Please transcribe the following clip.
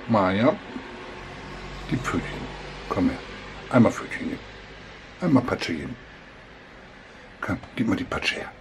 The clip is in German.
Maja, die Pfötchen. Komm her. Einmal Pfötchen geben. Einmal Patsche geben. Komm, gib mal die Patsche her.